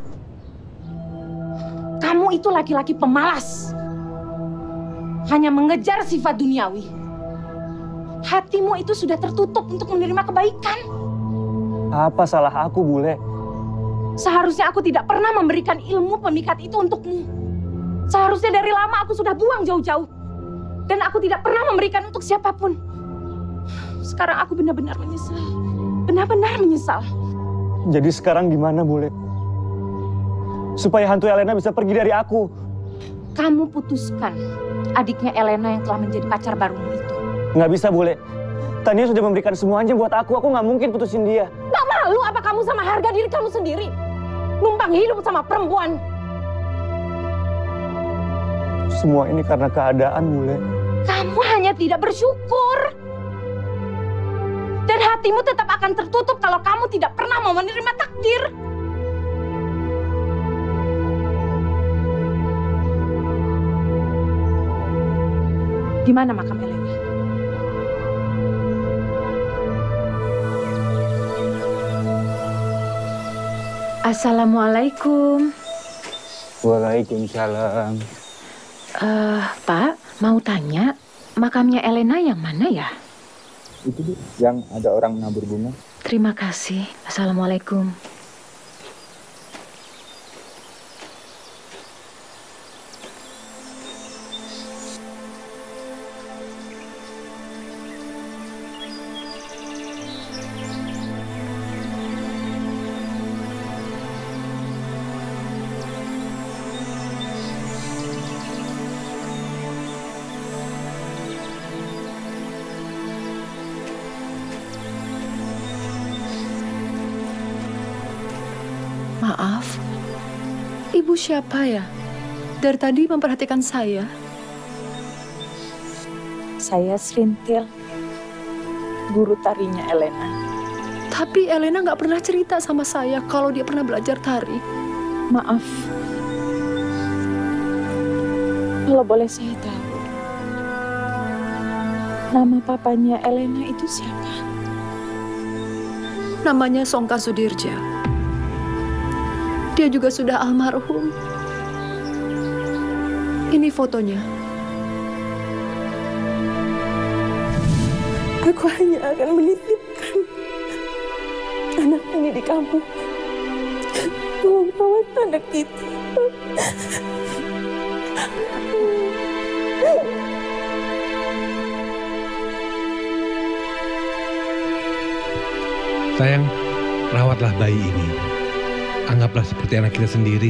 Kamu itu laki-laki pemalas. Hanya mengejar sifat duniawi. Hatimu itu sudah tertutup untuk menerima kebaikan. Apa salah aku, Bule? Seharusnya aku tidak pernah memberikan ilmu pemikat itu untukmu. Seharusnya dari lama aku sudah buang jauh-jauh. Dan aku tidak pernah memberikan untuk siapapun. Sekarang aku benar-benar menyesal. Benar-benar menyesal. Jadi sekarang gimana, Bule? Supaya hantu Elena bisa pergi dari aku. Kamu putuskan adiknya Elena yang telah menjadi pacar barumu itu. Nggak bisa, Bule. Tania sudah memberikan semuanya buat aku. Aku nggak mungkin putusin dia. Nggak malu apa kamu sama harga diri kamu sendiri? Numpang hidup sama perempuan. Semua ini karena keadaan, Bule. Kamu hanya tidak bersyukur. Dan hatimu tetap akan tertutup kalau kamu tidak pernah mau menerima takdir. Di mana makam Elena? Assalamualaikum. Waalaikumsalam. Uh, Pak, mau tanya, makamnya Elena yang mana ya? Itu, Bu, yang ada orang nabur bunga. Terima kasih. Assalamualaikum. Maaf, ibu siapa ya? Dari tadi memperhatikan saya. Saya Srintil, guru tarinya Elena. Tapi Elena nggak pernah cerita sama saya kalau dia pernah belajar tari. Maaf. Kalau boleh saya tahu, nama papanya Elena itu siapa? Namanya Songka Sudirja. Dia juga sudah almarhum. Ini fotonya. Aku hanya akan menitipkan anak ini di kamu. Tolong rawat anak itu. Sayang, rawatlah bayi ini. Anggaplah seperti anak kita sendiri.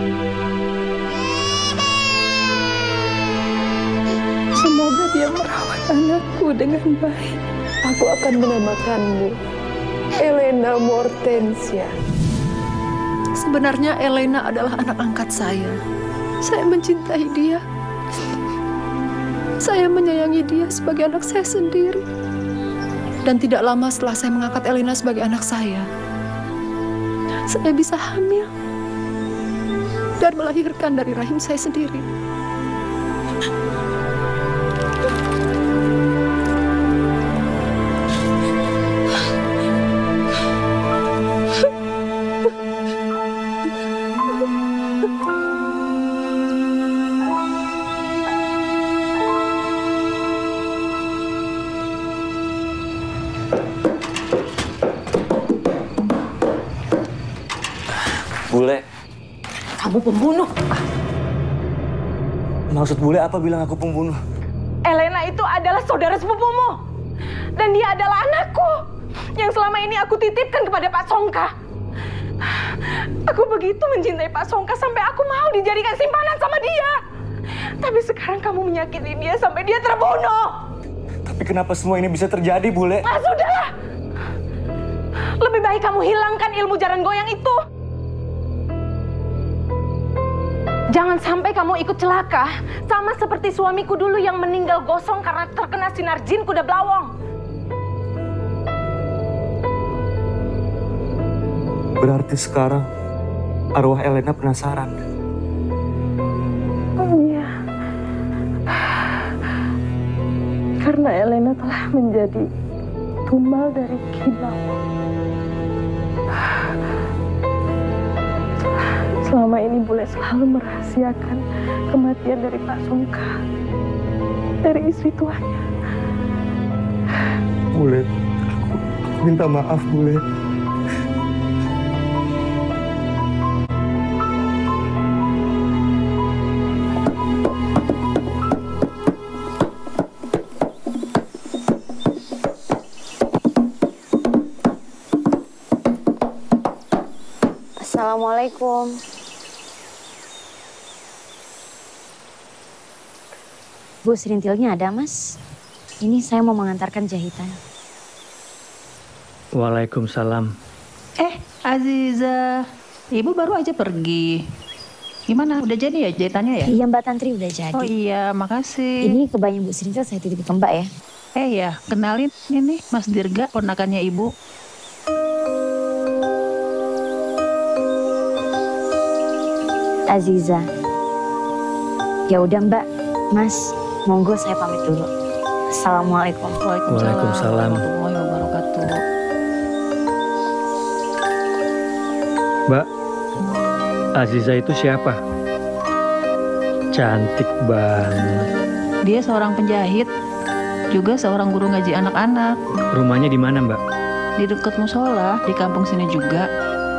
Semoga dia merawat anakku dengan baik. Aku akan menamakanmu Elena Mortensia. Sebenarnya Elena adalah anak angkat saya. Saya mencintai dia. Saya menyayangi dia sebagai anak saya sendiri. Dan tidak lama setelah saya mengangkat Elena sebagai anak saya, saya bisa hamil dan melahirkan dari rahim saya sendiri. Bule. Kamu pembunuh. Maksud Bule apa bilang aku pembunuh? Elena itu adalah saudara sepupumu. Dan dia adalah anakku. Yang selama ini aku titipkan kepada Pak Songka. Aku begitu mencintai Pak Songka sampai aku mau dijadikan simpanan sama dia. Tapi sekarang kamu menyakiti dia sampai dia terbunuh. Tapi kenapa semua ini bisa terjadi, Bule? Ah, sudahlah. Lebih baik kamu hilangkan ilmu jaran goyang itu. Jangan sampai kamu ikut celaka. Sama seperti suamiku dulu yang meninggal gosong karena terkena sinar jin kuda belawong. Berarti sekarang arwah Elena penasaran. Iya. Karena Elena telah menjadi tumbal dari Ki Blawong. Selama ini Bule selalu merahasiakan kematian dari Pak Songka, dari istri tuanya. Bule, aku, aku minta maaf, Bule. Assalamualaikum. Bu, serintilnya ada, Mas. Ini saya mau mengantarkan jahitan. Waalaikumsalam. Eh, Aziza, Ibu baru aja pergi. Gimana, udah jadi ya jahitannya ya? Iya, Mbak Tantri udah jadi. Oh iya, makasih. Ini kebayang Bu Serintil saya titip ke Mbak ya. Eh ya, kenalin ini Mas Dirga, ponakannya Ibu. Aziza. Ya udah Mbak, Mas, monggo saya pamit dulu. Assalamualaikum. Waalaikumsalam. Warahmatullahi wabarakatuh. Mbak, Aziza itu siapa? Cantik banget. Dia seorang penjahit, juga seorang guru ngaji anak-anak. Rumahnya di mana, Mbak? Di dekat musola, di kampung sini juga.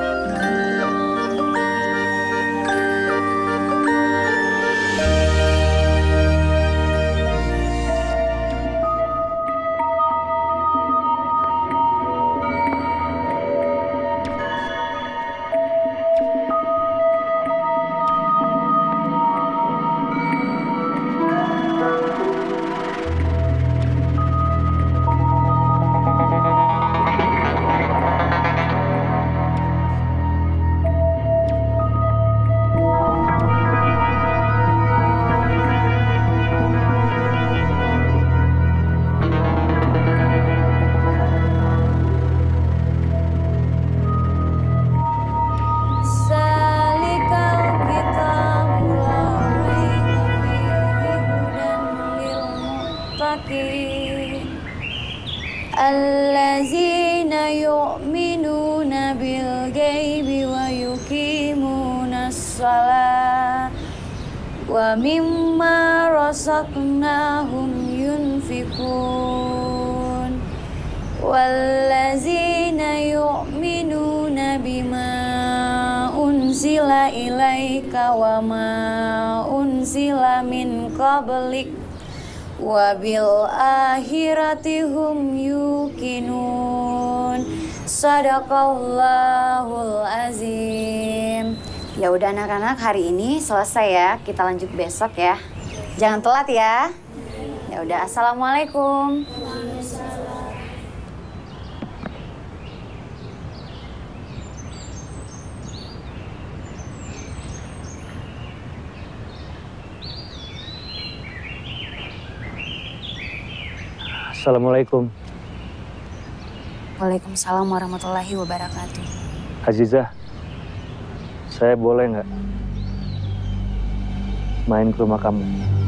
Allazina yu'minuna bil ghaibi wa yuqimunas shalah wa mimma razaqnahum yunfikun wallazina yu'minuna bima unsila ilaika wa ma unsila min qablik wabil akhirati hum yuqinun. Sadaqallahul azim. Ya udah anak-anak, hari ini selesai ya. Kita lanjut besok ya. Jangan telat ya. Ya udah, assalamualaikum. Assalamualaikum. Waalaikumsalam warahmatullahi wabarakatuh. Azizah, saya boleh nggak main ke rumah kamu?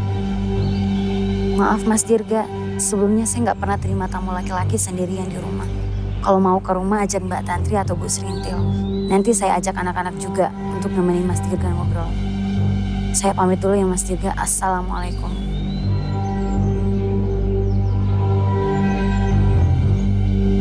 Maaf Mas Dirga, sebelumnya saya nggak pernah terima tamu laki-laki sendirian di rumah. Kalau mau ke rumah ajak Mbak Tantri atau Bu Serintil. Nanti saya ajak anak-anak juga untuk nemenin Mas Dirga ngobrol. Saya pamit dulu ya Mas Dirga. Assalamualaikum.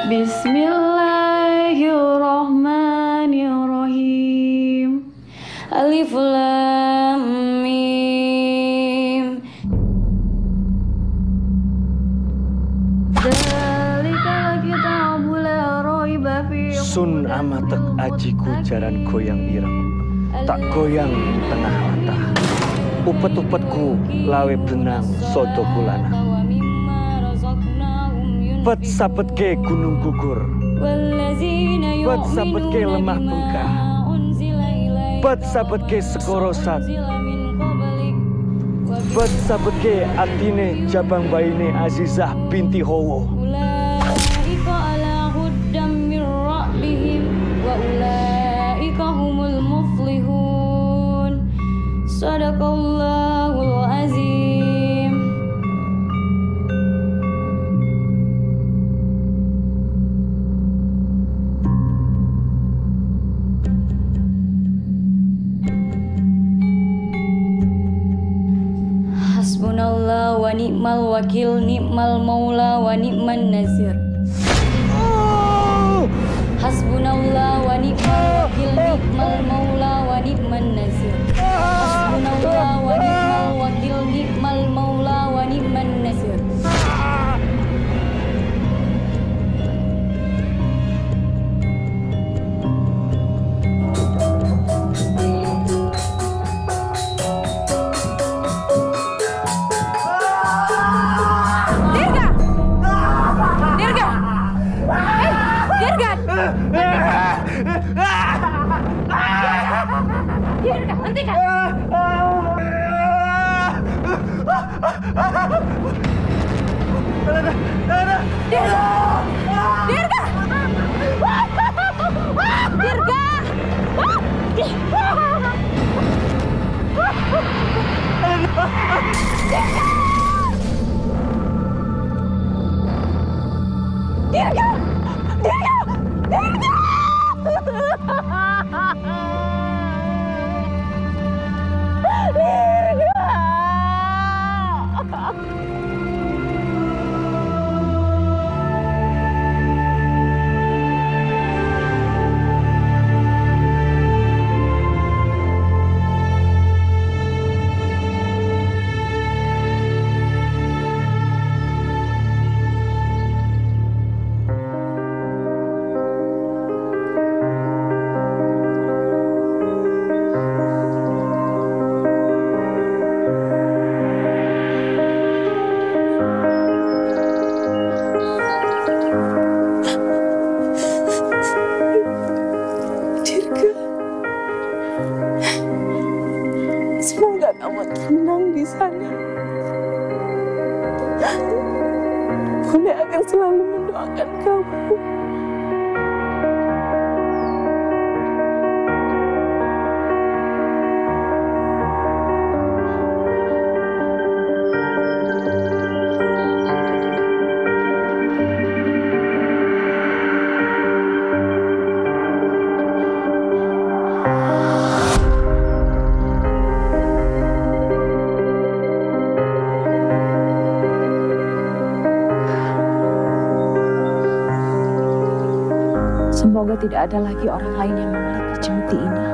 Bismillahirrahmanirrahim. Alif Lam Mim. Dzalikal kitabu la raiba fihi. Sun amatek ajiku jaran goyang ireng, tak goyang tengah latah. Upet-upetku lawe benang sodo kulana. Pet sapetke gunung gugur, pet sapetke lemah bengkah, pet sapetke sekorosan, pet sapetke atine jabang baine Azizah binti Hawa. Ulaika ala huddam min rabbihim wa ulaika humul muflihun. Sadaqallahul azim. Hasbunallah wa ni'mal wakil, ni'mal maula wa ni'man nazir. Hasbunallah wa ni'mal wakil, ni'mal maula wa ni'man nazir. Hasbunallah wa ni'mal wakil, ni'mal maula wa ni'man nazir. Dirga, hentikan! Dirga! Dirga! Dirga! Dirga! Dirga! Semoga kamu tenang di sana. Bunda akan selalu mendoakan kamu. Semoga tidak ada lagi orang lain yang memiliki cemeti ini.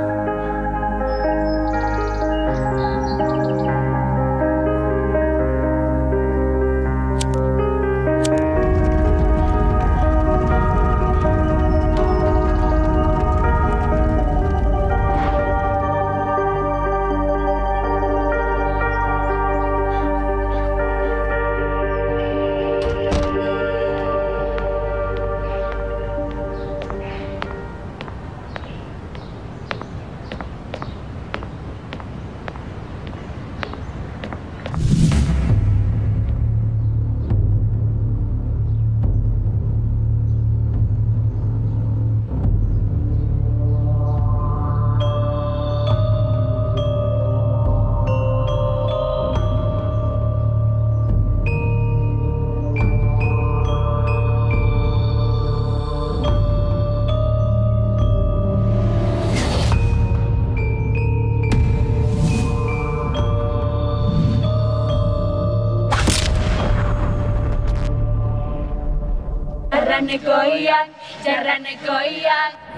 Jarane goyang, jarane goyang.